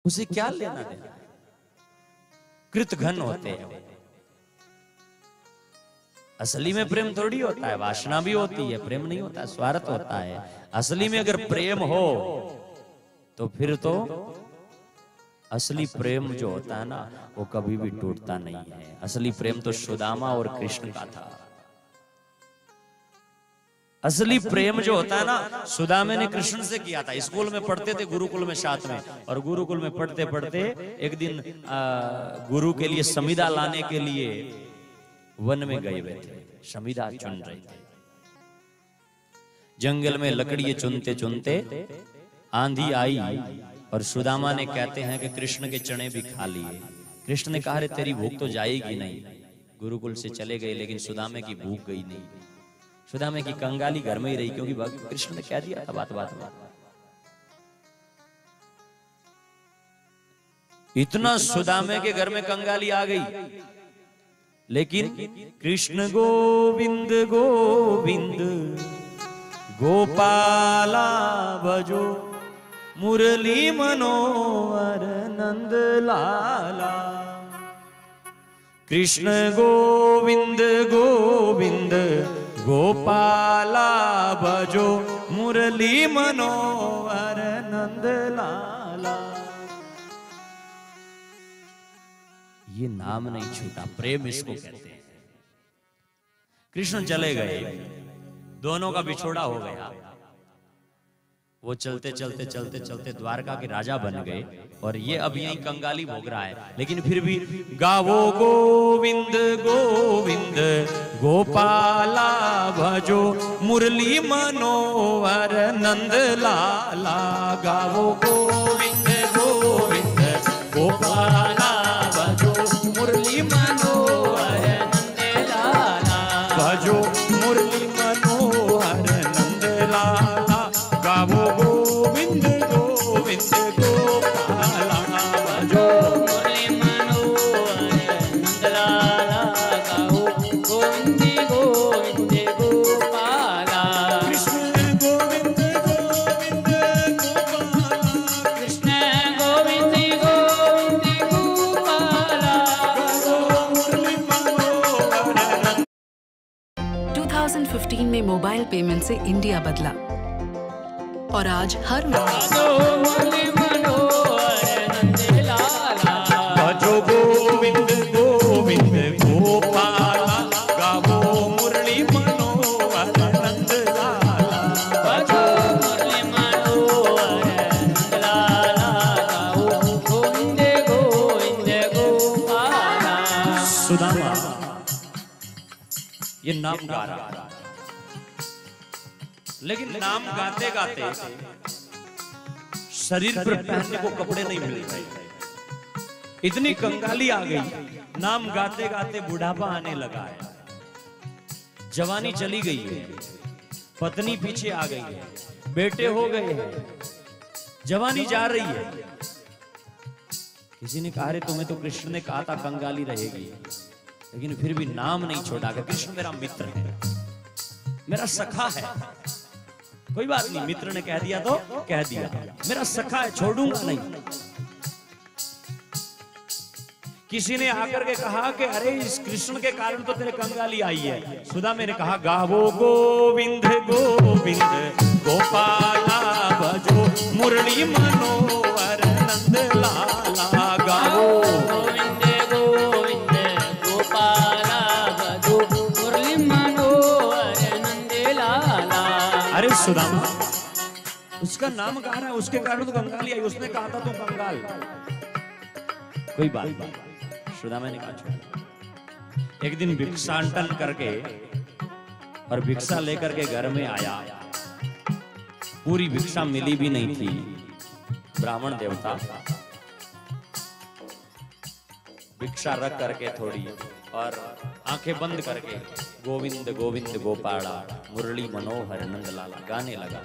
उसे क्या लेना देना। कृतघ्न होते हैं। असली में प्रेम थोड़ी होता है, वासना भी होती है, प्रेम नहीं होता, स्वार्थ होता है। असली में अगर प्रेम हो तो फिर तो असली प्रेम जो होता है ना वो कभी भी टूटता नहीं है। असली प्रेम तो सुदामा और कृष्ण का था। असली प्रेम जो होता है ना सुदामे ने कृष्ण से किया था। स्कूल में पढ़ते थे, गुरुकुल में साथ में, और गुरुकुल में पढ़ते पढ़ते एक दिन गुरु के लिए समिधा लाने के लिए वन में गए हुए थे। समिधा चुन रहे थे। जंगल में लकड़ी चुनते चुनते आंधी आई और सुदामा ने कहते हैं कि कृष्ण के चने भी खा लिए। कृष्ण ने कहा रे तेरी भूख तो जाएगी नहीं। गुरुकुल से चले गए लेकिन सुदामे की भूख गई नहीं। सुदामे की कंगाली घर में ही रही, क्योंकि कृष्ण ने कह दिया था बात बात में। इतना सुदामे के घर में कंगाली आ गई, लेकिन कृष्ण गोविंद गोविंद गोपाला भजो मुरली मनोहर नंद लाला। कृष्ण गोविंद गोविंद गोपाला भजो मुरली मनोहर नंद लाला। ये नाम नहीं छूटा, प्रेम इसको कहते हैं। कृष्ण चले गए, दोनों का बिछोड़ा हो गया। वो चलते चलते चलते चलते द्वारका के राजा बन गए, और ये अब यही कंगाली भोग रहा है। लेकिन फिर भी गावो गोविंद गोविंद गोपाला भजो मुरली मनोहर नंद लाला। गावो गोविंद गोविंद गोपाला भजो मुरली मनोहर नंद लाला। भजो मुरली मनोहर नंद लाला। गावो गोविंद गोविंद गोपाला भजो मुरली मनोहर नंद लाला। गावो गोविंद गोविंद गोपाला। कृष्ण गोविंद गोविंद गोपाला। कृष्ण गोविंद गोविंद गोपाला। गावो मुरली मनोहर। 2015 में मोबाइल पेमेंट से इंडिया बदला, और आज हर भजो गोविंद गोविंद गोपाला। गावो मुरली मनोहर नंद लाला। भजो मुरली मनोहर नंद लाला। गावो गोविंद गोविंद गोपाला। सुदामा ये नाम गा रहा था, लेकिन नाम गाते गाते शरीर पर पहनने को कपड़े नहीं मिल रहे। इतनी कंगाली आ गई, नाम गाते गाते बुढ़ापा आने लगा है। जवानी चली गई है, पत्नी पीछे आ गई है, बेटे हो गए हैं, जवानी जा रही है। किसी ने कहा रे तुम्हें तो कृष्ण ने कहा था कंगाली रहेगी, लेकिन फिर भी नाम नहीं छोड़ा कि कृष्ण मेरा मित्र है, मेरा सखा है। कोई बात नहीं, मित्र ने कह दिया तो कह दिया, मेरा सखा है, छोड़ूंगा नहीं। किसी ने आकर के कहा कि अरे इस कृष्ण के कारण तो तेरे कंगाली आई है। सुदामे ने कहा गावो गोविंद गोविंद गोपाला भजो मुरली मनोहर नंद लाला। गावो गोविंद गोविंद गोपाला भजो मुरली मनोहर नंद लाला। अरे सुदामा उसका नाम गा रहा है, उसके कारण तो कंगाली आई। उसने कहा था तुम कंगाल। कोई बात नहीं, सुदामा ने कहा छोड़। एक दिन भिक्षाटन करके और भिक्षा लेकर के घर में आया। पूरी भिक्षा मिली भी नहीं थी। ब्राह्मण देवता भिक्षा रख करके थोड़ी और आंखें बंद करके गोविंद गोविंद गोपाला मुरली मनोहर नंद लाला गाने लगा।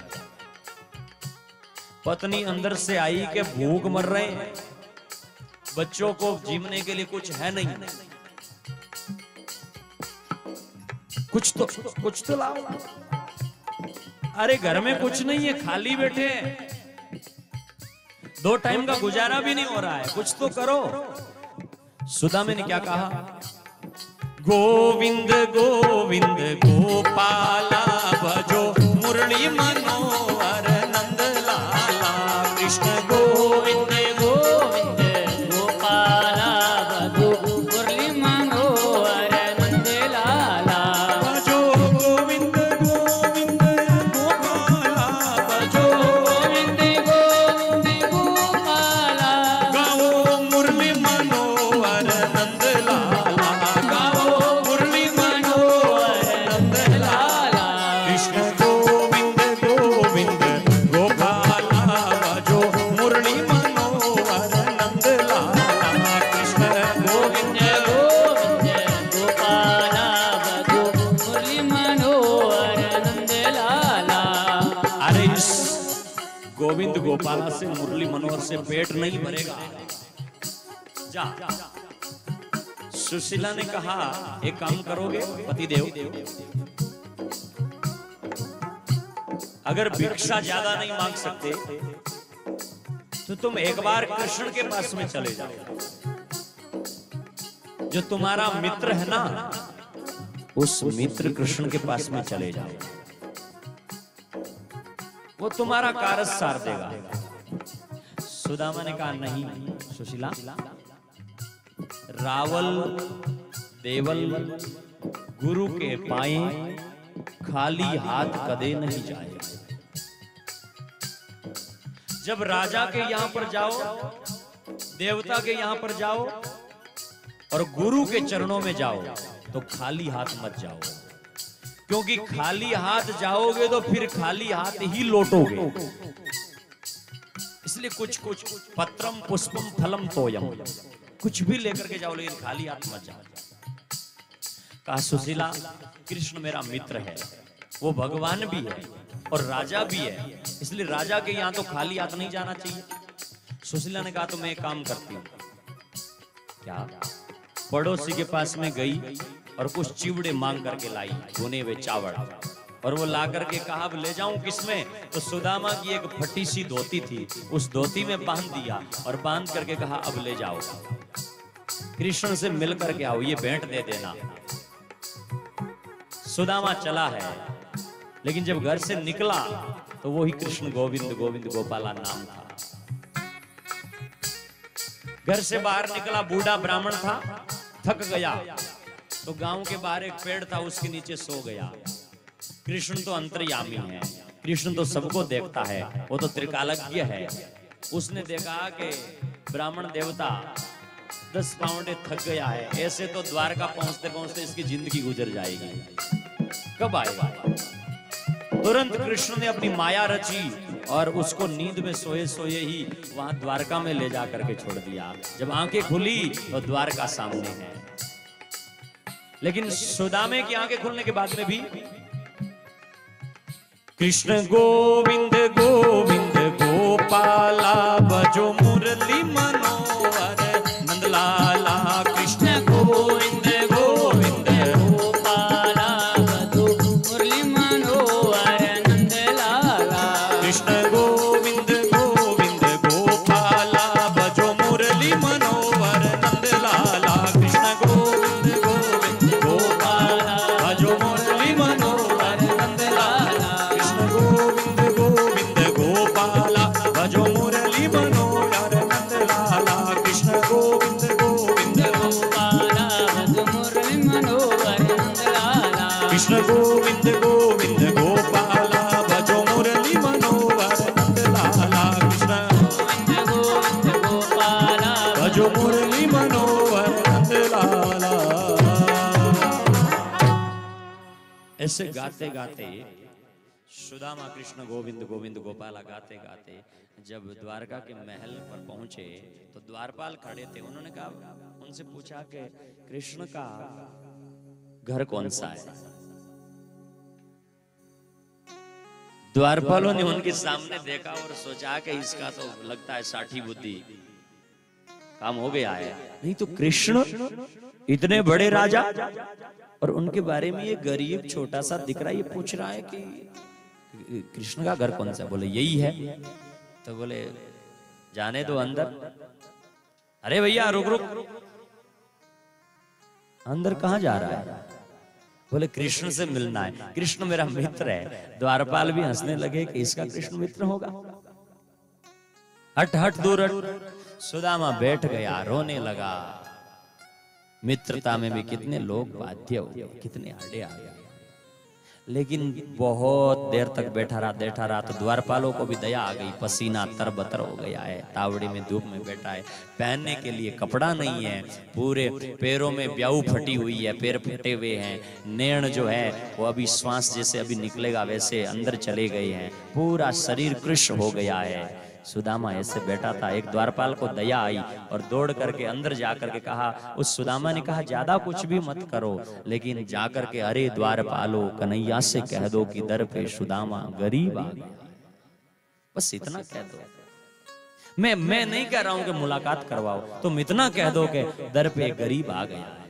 पत्नी अंदर से आई कि भूख मर रहे हैं, बच्चों को जीवने के लिए कुछ है नहीं, कुछ तो लाओ। अरे घर में कुछ नहीं है, खाली बैठे हैं। 2 टाइम का गुजारा भी नहीं हो रहा है, कुछ तो करो। सुदामे ने क्या कहा? गोविंद गोविंद गोपाला भजो मुरली मनोहर नंद लाला। कृष्ण गोविंद गोविंद गोपाला भजो मुरली मनोहर नंद लाला। भजो गोविंद गोविंद गोपाला भजो गोविंद गोविंद गोपाला। गाओ मुरली मनोहर नंद लाला, गाओ मुरली मनोहर नंद लाला। कृष्ण गोविंद गोविंद गोपाला भजो मुरली मनोहर नंद लाला। कृष्ण गोविंद गोविंद गोपाला भजो मुरली मनोहर नंद लाला। अरे इस गोविंद गोपाला से, मुरली मनोहर से पेट नहीं भरेगा। जा। सुशीला ने कहा एक काम करोगे पतिदेव, अगर भिक्षा ज्यादा नहीं मांग सकते तो तुम एक बार कृष्ण के पास में चले जाओ। जो तुम्हारा मित्र है ना, उस मित्र कृष्ण के पास में चले जाओ, वो तुम्हारा कार्य सार देगा। सुदामा ने कहा नहीं सुशीला, रावल देवल गुरु के पाए खाली हाथ कदे नहीं जाए। जब राजा के यहां पर जाओ, देवता के यहां पर जाओ और गुरु के चरणों में जाओ तो खाली हाथ मत जाओ, क्योंकि खाली हाथ जाओगे तो फिर खाली हाथ ही लौटोगे। इसलिए कुछ कुछ पत्रम पुष्पम फलम तोयम, कुछ भी लेकर के जाओ लेकिन खाली हाथ मत जाओ। कहा सुशीला, कृष्ण मेरा मित्र है, वो भगवान भी है और राजा भी है, इसलिए राजा के यहां तो खाली हाथ नहीं जाना चाहिए। सुशीला ने कहा तो मैं एक काम करती हूँ। क्या? पड़ोसी के पास में गई और कुछ चिवड़े मांग करके लाई, भुने हुए चावल, और वो ला करके कहा अब ले जाऊं किसमें? तो सुदामा की एक फटी सी धोती थी, उस धोती में बांध दिया और बांध करके कहा अब ले जाओ, कृष्ण से मिल करके आओ, ये भेंट दे देना। सुदामा चला है, लेकिन जब घर से निकला तो वो ही कृष्ण गोविंद गोविंद गोपाला नाम था। घर से बाहर निकला, बूढ़ा ब्राह्मण था, थक गया तो गांव के बाहर एक पेड़ था, उसके नीचे सो गया। कृष्ण तो अंतर्यामी है, कृष्ण तो सबको देखता है, वो तो त्रिकालज्ञ है। उसने देखा कि ब्राह्मण देवता 10 पाउंड थक गया है, ऐसे तो द्वारका पहुंचते पहुंचते इसकी जिंदगी गुजर जाएगी, कब आएगा? तुरंत कृष्ण ने अपनी माया रची और उसको नींद में सोए सोए ही वहां द्वारका में ले जाकर के छोड़ दिया। जब आंखें खुली तो द्वारका सामने है। लेकिन सुदामे की आंखें खुलने के बाद में भी कृष्ण गोविंद गोविंद गोपाला भजो मुरली मनोहर नंदलाला। कृष्ण गोविंद गोविंद गोपाला भजो मुरली मनोहर नंदलाला। कृष्ण गोविंद गोविंद गोपाला भजो मुरली मनोहर नंदलाला। कृष्ण गोविंद गोविंद गोपाला भजो मुरली मनोहर नंदलाला। कृष्ण गोविंद गोविंद गोपाला भजो मुरली मनोहर नंदलाला। कृष्ण गोविंद गोविंद गोपाला भजो मुरली मनोहर नंदलाला। कृष्ण गोविंद गोविंद गोपाला भजो मुरली मनोहर नंदलाला। कृष्ण गोविंद गोविंद गोपाला भजो मुरली मनोहर नंदलाला। ऐसे गाते गाते सुदामा कृष्ण गोविंद गोविंद गोपाला गाते गाते जब द्वारका के महल पर पहुंचे तो द्वारपाल खड़े थे। उन्होंने कहा, उनसे पूछा कि कृष्ण का घर कौन सा है? द्वारपालों ने उनके सामने देखा और सोचा कि इसका तो लगता है साठी बुद्धि, काम हो गया है। नहीं तो कृष्ण इतने बड़े राजा और उनके बारे में ये गरीब छोटा सा दिख रहा है, ये पूछ रहा है कि कृष्ण का घर कौन सा? बोले यही है। तो बोले जाने दो अंदर। अरे भैया रुक रुक, अंदर कहां जा रहा है? बोले कृष्ण से मिलना है, कृष्ण मेरा मित्र है। द्वारपाल भी हंसने लगे कि इसका कृष्ण मित्र होगा। हट हट दूर हट। सुदामा बैठ गया, रोने लगा। मित्रता में भी कितने लोग बाध्य हो गए, कितने आड़े आ गए। लेकिन बहुत देर तक बैठा रहा तो द्वारपालों को भी दया आ गई। पसीना तरबतर हो गया है, तावड़ी में धूप में बैठा है, पहनने के लिए कपड़ा नहीं है, पूरे पैरों में ब्याऊ फटी हुई है, पैर फटे हुए हैं, नैन जो है वो अभी श्वास जैसे अभी निकलेगा वैसे अंदर चले गए हैं, पूरा शरीर कृश हो गया है। सुदामा ऐसे बैठा था। एक द्वारपाल को दया आई और दौड़ करके अंदर जाकर के कहा, उस सुदामा ने कहा ज्यादा कुछ भी मत करो, लेकिन जाकर के अरे द्वारपालो कन्हैया से कह दो कि दर पे सुदामा गरीब आ गया। बस इतना कह दो। मैं नहीं कह रहा हूं कि मुलाकात करवाओ, तुम इतना कह दो कि दर पे गरीब आ गया है।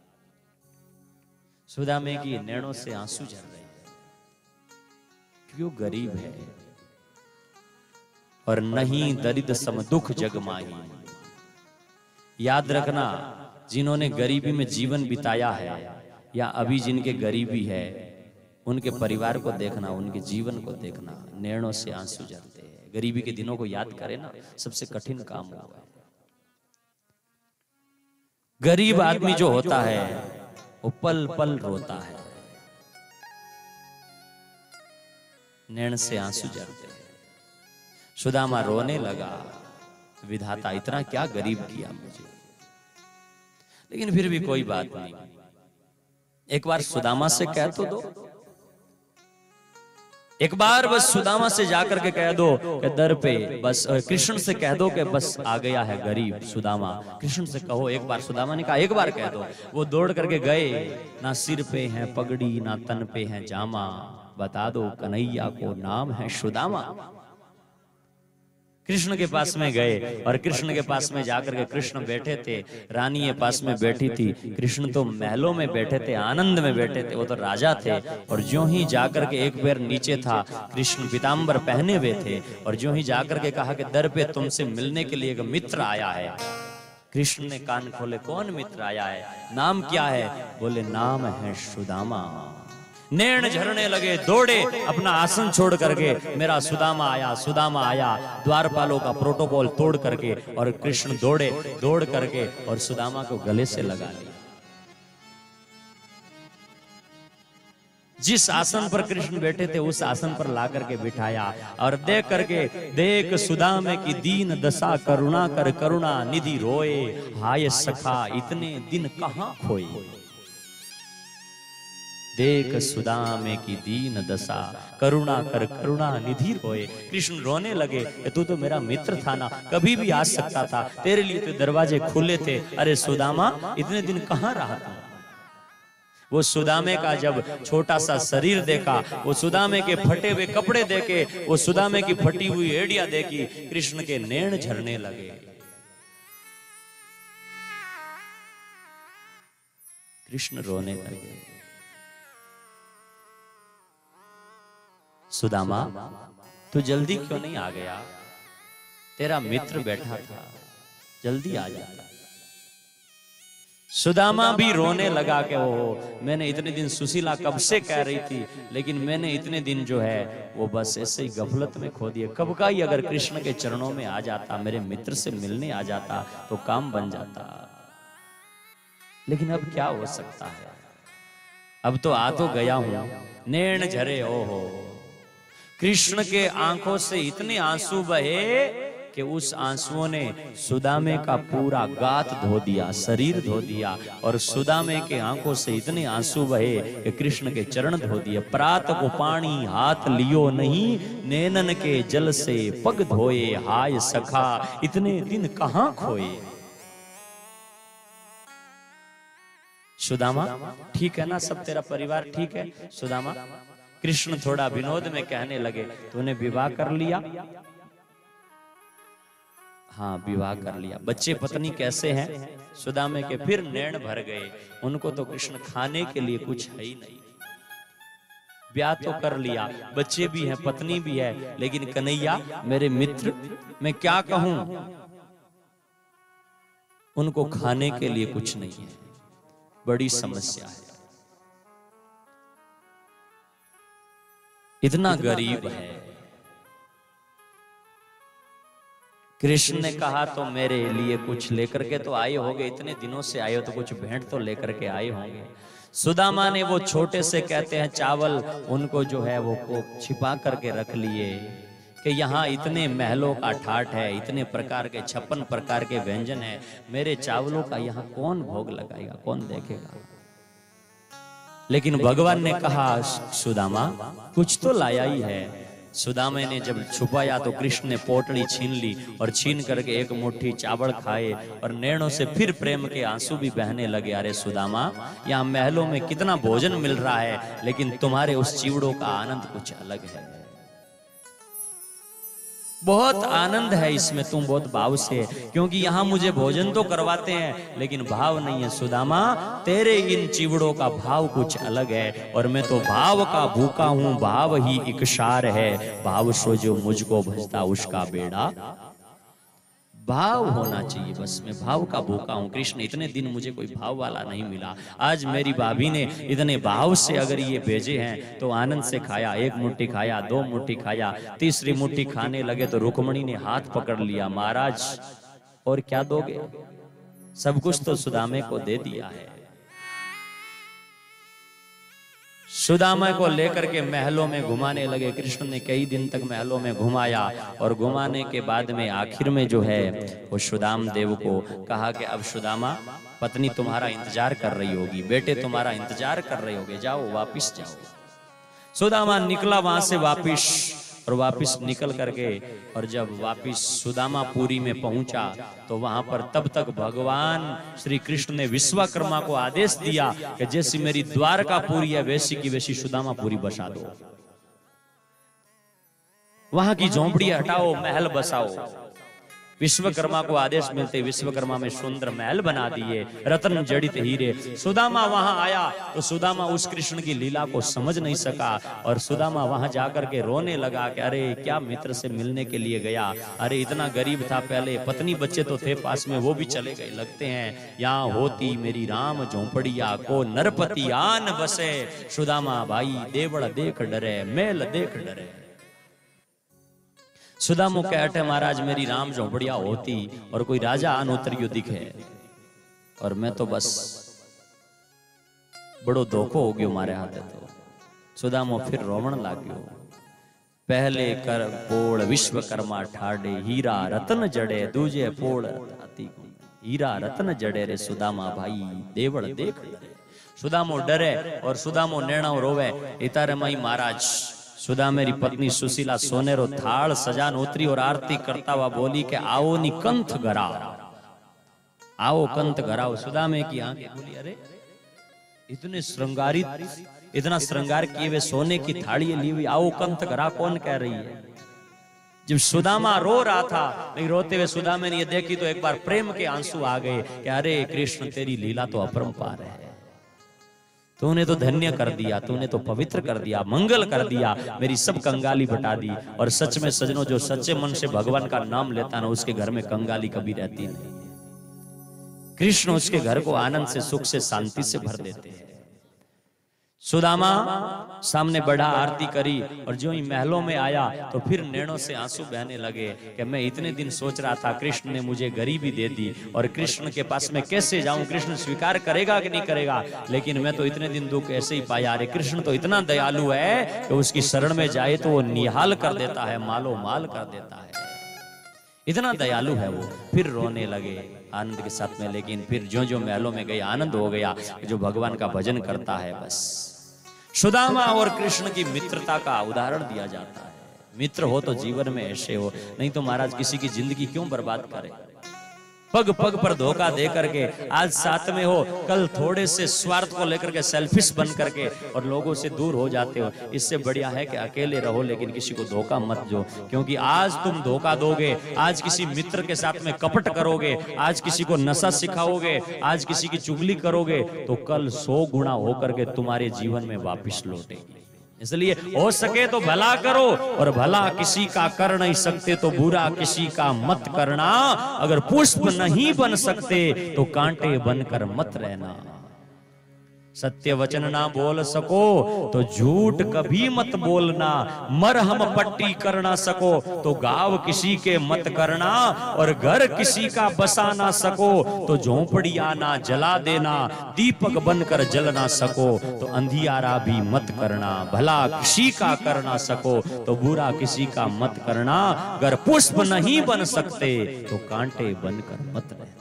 सुदामे की नैनों से आंसू झर रहे हैं, क्यों गरीब है और नहीं दरिद्र सम दुख जग माही। याद रखना, जिन्होंने गरीबी में जीवन बिताया है या अभी जिनके गरीबी है, उनके परिवार को देखना, उनके जीवन को देखना, नैनों से आंसू झरते हैं। गरीबी के दिनों को याद करें ना, सबसे कठिन काम हुआ है। गरीब आदमी जो होता है वो पल पल रोता है, नैन से आंसू झरते हैं। सुदामा रोने लगा, विधाता इतना क्या गरीब किया मुझे। लेकिन फिर भी कोई बात नहीं, एक बार सुदामा से कह तो दो, एक बार बस सुदामा से जाकर के कह दो कि दर पे, बस कृष्ण से कह दो कि बस आ गया है गरीब सुदामा। कृष्ण से कहो एक बार। सुदामा ने कहा एक बार कह दो। वो दौड़ करके गए, ना सिर पे है पगड़ी ना तन पे है जामा, बता दो कन्हैया को नाम है सुदामा। कृष्ण के पास में गए और कृष्ण के पास में जाकर के कृष्ण बैठे थे, रानी के पास में बैठी थी। कृष्ण तो महलों में बैठे थे, आनंद में बैठे थे, वो तो राजा थे। और ज्यों ही जाकर के एक पैर नीचे था, कृष्ण पीतांबर पहने हुए थे, और ज्यों ही जाकर के कहा कि दर पे तुमसे मिलने के लिए एक मित्र आया है। कृष्ण ने कान खोले, कौन मित्र आया है, नाम क्या है? बोले नाम है सुदामा। नैन झरने लगे, दौड़े अपना आसन छोड़ करके, मेरा सुदामा आया, सुदामा आया। द्वारपालों का प्रोटोकॉल तोड़ करके और कृष्ण दौड़े, दौड़ करके और सुदामा को गले से लगा लिया। जिस आसन पर कृष्ण बैठे थे उस आसन पर ला करके बिठाया और देख करके, देख सुदामे की दीन दशा, करुणा कर करुणा निधि रोए, हाय सखा इतने दिन कहां खोए। देख सुदामे की दीन दशा, करुणा कर करुणा निधि रोए। कृष्ण रोने लगे, तू तो मेरा मित्र था ना, कभी भी आ सकता था, तेरे लिए तो दरवाजे खुले थे। अरे सुदामा इतने दिन कहां रहा था? वो सुदामे का जब छोटा सा शरीर देखा, वो सुदामे के फटे हुए कपड़े देखे, वो सुदामे की फटी हुई एड़िया देखी, कृष्ण के नैन झरने लगे। कृष्ण रोने लगे। सुदामा तू जल्दी क्यों नहीं आ गया? तेरा मित्र बैठा था, जल्दी आ जाता। सुदामा भी रोने लगा कि वो मैंने इतने दिन, सुशीला कब से कह रही थी, लेकिन मैंने इतने दिन जो है वो बस ऐसे ही गफलत में खो दिए। कब का ही अगर कृष्ण के चरणों में आ जाता, मेरे मित्र से मिलने आ जाता तो काम बन जाता। लेकिन अब क्या हो सकता है, अब तो आ तो गया हूं। नैन झरे, ओहो, कृष्ण के आंखों से इतने आंसू बहे कि उस आंसुओं ने सुदामे का पूरा गात धो दिया, शरीर धो दिया। और सुदामे के आंखों से इतने आंसू बहे कि कृष्ण के चरण धो दिए। प्रात को पानी हाथ लियो नहीं, नैनन के जल से पग धोए, हाय सखा इतने दिन कहां खोए। सुदामा ठीक है ना, सब तेरा परिवार ठीक है? सुदामा, कृष्ण थोड़ा विनोद में कहने लगे, तूने विवाह कर लिया? हाँ विवाह कर लिया। बच्चे पत्नी कैसे हैं? सुदामे के फिर नैन भर गए। उनको तो कृष्ण खाने के लिए कुछ है ही नहीं। ब्याह तो कर लिया, बच्चे भी हैं, पत्नी भी है, लेकिन कन्हैया मेरे मित्र, मैं क्या कहूं, उनको खाने के लिए कुछ नहीं है, बड़ी समस्या है, इतना गरीब है। कृष्ण ने कहा तो मेरे लिए कुछ लेकर के तो आए होंगे, इतने दिनों से आए हो तो कुछ भेंट तो लेकर के आए होंगे। सुदामा ने वो छोटे से कहते हैं चावल, उनको जो है वो छिपा करके रख लिए कि यहाँ इतने महलों का ठाठ है, इतने प्रकार के 56 प्रकार के व्यंजन है, मेरे चावलों का यहाँ कौन भोग लगाएगा, कौन देखेगा। लेकिन भगवान ने कहा सुदामा कुछ तो लाया ही है। सुदामा ने जब छुपाया तो कृष्ण ने पोटली छीन ली और छीन करके एक मुट्ठी चावल खाए और नैनों से फिर प्रेम के आंसू भी बहने लगे। अरे सुदामा, यहाँ महलों में कितना भोजन मिल रहा है, लेकिन तुम्हारे उस चिवड़ों का आनंद कुछ अलग है, बहुत आनंद है इसमें, तुम बहुत भाव से, क्योंकि यहाँ मुझे भोजन तो करवाते हैं लेकिन भाव नहीं है। सुदामा, तेरे इन चिवड़ों का भाव कुछ अलग है और मैं तो भाव का भूखा हूँ, भाव ही इकसार है, भाव सो जो मुझको भजता उसका बेड़ा। भाव होना चाहिए, बस मैं भाव का भूखा हूँ। कृष्ण, इतने दिन मुझे कोई भाव वाला नहीं मिला, आज मेरी भाभी ने इतने भाव से अगर ये भेजे हैं तो आनंद से खाया, एक मुट्ठी खाया, 2 मुट्ठी खाया, तीसरी मुट्ठी खाने लगे तो रुक्मणी ने हाथ पकड़ लिया, महाराज और क्या दोगे, सब कुछ तो सुदामे को दे दिया है। सुदामा को लेकर के महलों में घुमाने लगे। कृष्ण ने कई दिन तक महलों में घुमाया और घुमाने के बाद में आखिर में जो है वो सुदाम देव को कहा कि अब सुदामा, पत्नी तुम्हारा इंतजार कर रही होगी, बेटे तुम्हारा इंतजार कर रहे होगे, जाओ वापिस जाओ। सुदामा निकला वहां से वापिस और वापिस निकल करके, और जब वापिस सुदामापुरी में पहुंचा तो वहां पर तब तक भगवान श्री कृष्ण ने विश्वकर्मा को आदेश दिया कि जैसी मेरी द्वारकापुरी है वैसी की वैसी सुदामापुरी बसा दो, वहां की झोंपड़ी हटाओ, महल बसाओ। विश्वकर्मा को आदेश मिलते विश्वकर्मा में सुंदर महल बना दिए, रत्न जड़ित हीरे। सुदामा वहां आया तो सुदामा उस कृष्ण की लीला को समझ नहीं सका और सुदामा वहां जाकर के रोने लगा कि अरे क्या मित्र से मिलने के लिए गया, अरे इतना गरीब था पहले, पत्नी बच्चे तो थे पास में वो भी चले गए, लगते हैं यहाँ होती मेरी राम झोंपड़िया को नरपति आन बसे। सुदामा भाई देवड़ देख डरे, मेल देख डरे। सुदामा कहते महाराज मेरी राम झोंपड़िया होती और कोई राजा आन उतरियो दिखे और मैं तो बस बड़ो धोखो हो गयो मारे हाथे। तो सुदामा फिर रोवण लाग्यो, पहले कर पोड़ विश्वकर्मा ठाडे, हीरा रतन जड़े दूजे पोड़ आती, हीरा रतन जड़े रे सुदामा भाई देवड़ देख डरे। सुदामो डरे और सुदामो नैणो रोवे, इतारे माई महाराज सुदा मेरी पत्नी सुशीला सोनेरो थाल सजान उतरी और आरती करता हुआ बोली कि आओ नी कंठ गराओ, आओ कंठ गराओ। सुदा में की आंखें बोली, अरे इतने श्रृंगारित, इतना श्रृंगार किए हुए सोने की थाली ली हुई, आओ कंठ गरा कौन कह रही है। जब सुदामा रो रहा था, लेकिन रोते हुए सुदामा ने ये देखी तो एक बार प्रेम के आंसू आ गए कि अरे कृष्ण तेरी लीला तो अपरंपार है, तूने तो धन्य कर दिया, तूने तो पवित्र कर दिया, मंगल कर दिया, मेरी सब कंगाली बटा दी। और सच में सजनों, जो सच्चे मन से भगवान का नाम लेता ना उसके घर में कंगाली कभी रहती नहीं। कृष्ण उसके घर को आनंद से, सुख से, शांति से भर देते हैं। सुदामा सामने बढ़ा, आरती करी और जो ही महलों में आया तो फिर नैनों से आंसू बहने लगे कि मैं इतने दिन सोच रहा था कृष्ण ने मुझे गरीबी दे दी और कृष्ण के पास मैं कैसे जाऊं, कृष्ण स्वीकार करेगा कि नहीं करेगा, लेकिन मैं तो इतने दिन दुख ऐसे ही पाया। अरे कृष्ण तो इतना दयालु है कि उसकी शरण में जाए तो वो निहाल कर देता है, मालो माल कर देता है, इतना दयालु है वो। फिर रोने लगे आनंद के साथ में, लेकिन फिर जो जो महलों में गए आनंद हो गया, जो भगवान का भजन करता है। बस सुदामा और कृष्ण की मित्रता का उदाहरण दिया जाता है। मित्र हो तो जीवन में ऐसे हो, नहीं तो महाराज किसी की जिंदगी क्यों बर्बाद करे। पग पग पर धोखा दे करके आज साथ में हो, कल थोड़े से स्वार्थ को लेकर के सेल्फिश बन करके और लोगों से दूर हो जाते हो। इससे बढ़िया है कि अकेले रहो लेकिन किसी को धोखा मत दो, क्योंकि आज तुम धोखा दोगे, आज किसी मित्र के साथ में कपट करोगे, आज किसी को नशा सिखाओगे, आज किसी की चुगली करोगे, तो कल 100 गुना होकर के तुम्हारे जीवन में वापिस लौटेगी। इसलिए हो सके तो भला करो, और भला किसी का कर नहीं सकते तो बुरा किसी का मत करना। अगर पुष्प नहीं बन सकते तो कांटे बनकर मत रहना। सत्य वचन ना बोल सको तो झूठ कभी मत बोलना। मरहम पट्टी कर ना सको तो गाँव किसी के मत करना। और घर किसी का बसा ना सको तो झोंपड़ियां ना जला देना। दीपक बनकर जल ना सको तो अंधियारा भी मत करना। भला किसी का कर ना सको तो बुरा किसी का मत करना। अगर पुष्प नहीं बन सकते तो कांटे बनकर मत रहना।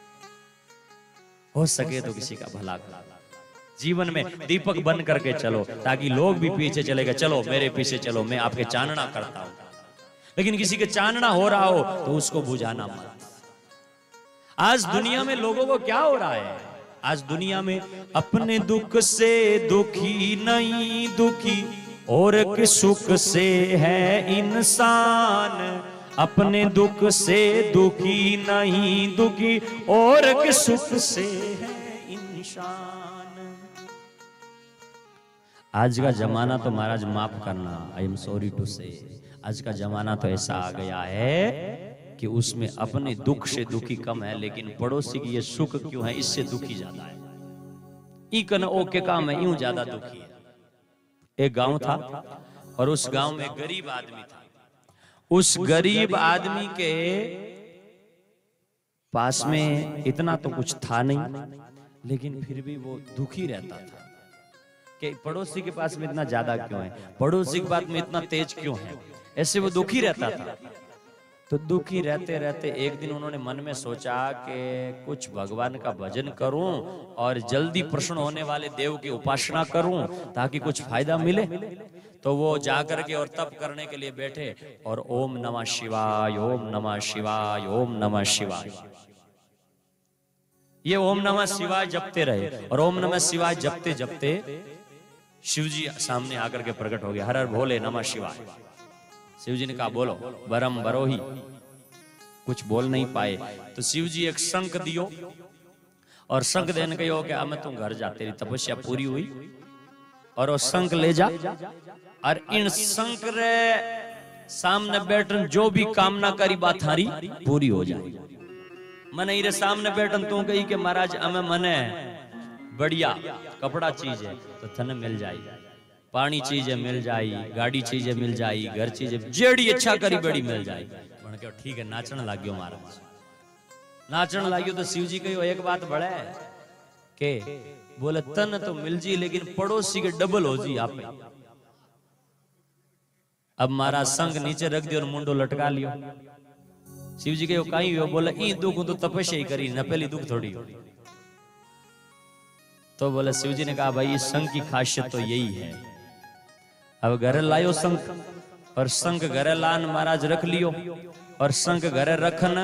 हो सके तो किसी का भला करो। जीवन में दीपक बन करके चलो, ताकि लोग भी पीछे चले गए, चलो मेरे पीछे चलो, मैं आपके चानना करता हूं। लेकिन किसी के चानना हो रहा हो तो उसको बुझाना मत। आज दुनिया में लोगों को क्या हो रहा है? आज दुनिया में अपने दुख से दुखी नहीं दुखी, और किस सुख से है इंसान। अपने दुख से दुखी नहीं दुखी, और किस सुख से है इंसान। आज का जमाना तो महाराज माफ करना, आई एम सॉरी टू से, आज का जमाना तो ऐसा आ गया है कि उसमें अपने दुख से दुखी कम है, लेकिन पड़ोसी की ये सुख क्यों है इससे दुखी ज्यादा है। इकन ओके काम है यूं ज्यादा दुखी है। एक गांव था और उस गांव में गरीब आदमी था। उस गरीब आदमी के पास में इतना तो कुछ था नहीं, लेकिन फिर भी वो दुखी रहता था कि पड़ोसी के पास में इतना ज्यादा क्यों है, पड़ोसी की बात में इतना तेज क्यों है, ऐसे वो दुखी रहता था। तो दुखी रहते रहते एक दिन उन्होंने मन में सोचा कि कुछ भगवान का भजन करूं और जल्दी प्रसन्न होने वाले देव की उपासना करूं ताकि कुछ फायदा मिले। तो वो जाकर के और तप करने के लिए बैठे और ओम नमः शिवाय, ओम नमः शिवाय, ओम नमः शिवाय, ये ओम नमः शिवाय जपते रहे। और ओम नमः शिवाय जपते जपते शिवजी सामने आकर के प्रकट हो गए। हर हर भोले नमः शिवाय। शिवजी ने कहा बोलो, बरम बरोही। कुछ बोल नहीं पाए तो शिवजी एक शंख दियो, और शंख देने के हो गया मैं तुम घर जा, तेरी तपस्या पूरी हुई, और वो शंख ले जा, और इन शंख रे सामने बैठन जो भी कामना करी बात हारी पूरी हो जाए। मैंने इरे सामने बैठन तू कही कि महाराज हमें मने बढ़िया कपड़ा चीज है तो थने मिल जाई, पानी चीजें मिल जाई, गाड़ी चीजें मिल जाई, घर चीजें जेड़ी अच्छा करी बड़ी मिल जाई। बन के ठीक है नाचन लाग्यो महाराज, नाचन लाग्यो। तो शिवजी कहो एक बात बड़े के बोले तन तो मिल जी लेकिन पड़ोसी के डबल हो जी आप। अब महाराज संग नीचे रख दियो और मुंडो लटका लियो। शिवजी कहो कहीं हो, बोले ई दुख तो तपस्या ही करी न, पहली दुख थोड़ी हो। तो बोले शिवजी ने कहा भाई इस शंख की खासियत तो यही है। अब घर लायो शंख, और शंख घर लान महाराज रख लियो, और शंख घर रखना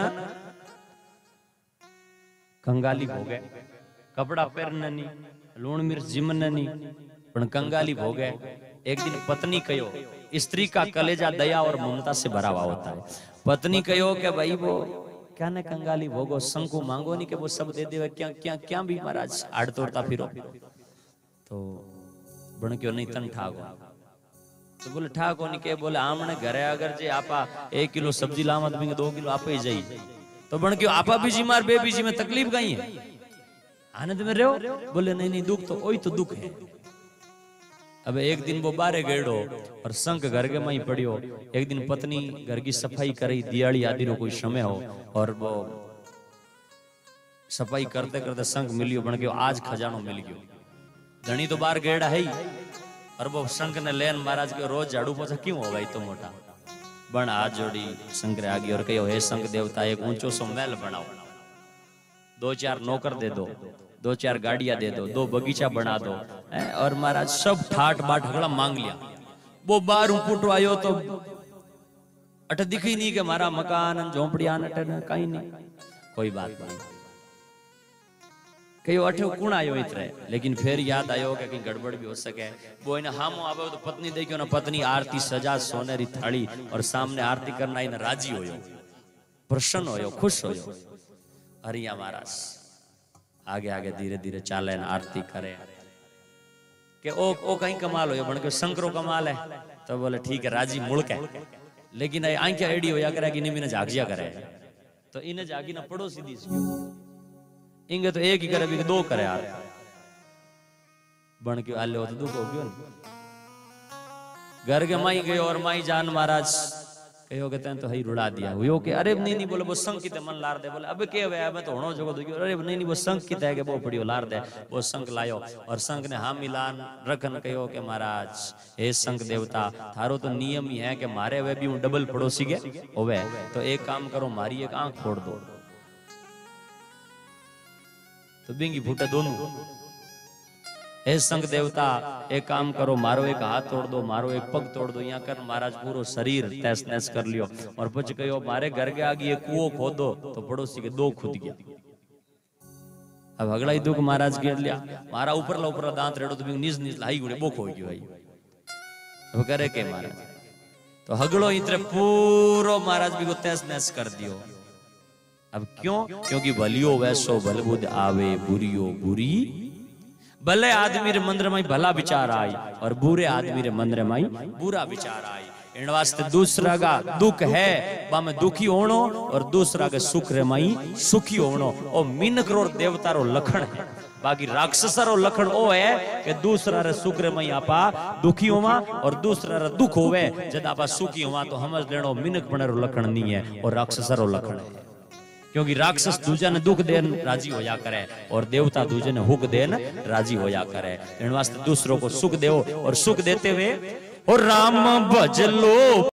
कंगाली हो गए, कपड़ा पहनना नहीं, लूण मिर्च जिमना नहीं, पण कंगाली हो गए। एक दिन पत्नी कहो, स्त्री का कलेजा दया और ममता से भरा हुआ होता है। पत्नी कहो कि भाई वो क्या ने कंगाली भोगो, शंकु मांगो नहीं कि वो सब दे देवे, क्या क्या क्या भी महाराज आड़ तोड़ता फिरो। तो बन क्यों नहीं तन ठाको। तो बोले ठाको नहीं के, बोले आमने घरे अगर जे आपा 1 किलो सब्जी लावा तो 2 किलो आपे ही जाई। तो बन क्यों आपा बीजी मार बे बीजी में तकलीफ गई है, आनंद में रहो। बोले नहीं नहीं दुख तो वही तो दुख है। अब एक दिन वो बारे गेड़ो और शंख घर के में पड़ियो। एक दिन पत्नी घर की सफाई करी, दिवाली आदि रो कोई समय हो, और वो सफाई करते करते शंख मिलियो। बन गयो आज खजानो मिल गयो। धनी तो बार गेड़ा है ही, और वो शंख ने लेन महाराज के रोज झाड़ू पोछा क्यों हो भाई तो मोटा। बन हाथ जोड़ी शंकर आ गई और कहो हे शंख देवता एक ऊंचो सो महल बनाओ, 2-4 नौकर दे दो, 2-4 गाड़ियां दे दो, 2 बगीचा बना दो। और महाराज सब ठाट बाट हगड़ा मांग लिया। वो बाहर पुटो आयो तो अट दिखी नहीं कि मारा मकान झोंपड़ी आन कहीं नहीं, कोई बात नहीं। कहो अठे कौन आयो इतरे, लेकिन फिर याद आयो कि कहीं गड़बड़ भी हो सके। वो इन हामो आवे तो पत्नी देखियो ना, पत्नी आरती सजा सोनेरी थाली और सामने आरती करना इन राजी होयो, प्रसन्न होयो, खुश होयो। हरिया महाराज आगे आगे धीरे धीरे चाले, आरती करे। कि ओ कहीं कमाल हो बन के शंकरो कमाल है। तो बोले ठीक है राजी मुल्क है, लेकिन आंखें एडी होया करे कि नहीं झागिया करे। तो इन्हें जागी ना पड़ोसी दी इंगे तो एक ही करे भी दो करे यार बन के आले हो तो दुख हो गयो। घर के माई गयो और माई जान महाराज कहो कहते हैं तो हई रुड़ा दिया हुयो कि अरे नहीं बोले वो संकित मन लार दे। बोले अब के वे मैं तो होनो जगो दो। अरे नहीं वो संकित है कि वो पड़ियो लार दे। वो संक लायो और संक ने हाँ मिलान रखन कहो कि महाराज हे संक देवता थारो तो नियम ही है कि मारे वे भी डबल पड़ोसी के होवे, तो एक काम करो मारी एक आंख फोड़ दो। तो बिंगी फूटे दोनों। हे संक देवता एक काम करो मारो एक हाथ तोड़ दो, मारो एक पग तोड़ दो। यहाँ कर महाराज पूरा शरीर तहस नहस कर लियो और पच कहो मारे घर के आगे ये कुओं खोदो। तो पड़ोसी के दो खुद गया। अब अगला ही दुख महाराज गिर लिया मारा ऊपर दांत रेड़ो तो नीज नीज लाई गुड़े बोख हो गयो भाई। अब करे के महाराज तो हगड़ो इतने पूरो महाराज भी को तहस नहस कर दियो। अब क्यों? क्योंकि भलियो वैसो बलबुद आवे बुरियो बुरी। भले आदमी रे मंदिर में भला विचार आई और बुरे आदमी रे मंदिर में बुरा विचार आई। इन वास्ते दूसरा का दुख है बामे दुखी होनो और दूसरा के सुख रे में सुखी होनो। ओ मिनक रो देवता रो लखण है। बाकी राक्षस रो लखण ओ है कि दूसरा रे सुख रे में आपा दुखी होवा और दूसरा रे दुख होवे जद आपा सुखी होवा तो समझ लेनो मिनक बने रो लखण नहीं है और राक्षस रो लखण है। क्योंकि राक्षस दूजा ने दुख देन राजी होया करे और देवता दूजे ने हुक देन राजी होया करे। इन वास्ते दूसरों को सुख देओ और सुख देते हुए और राम भज लो।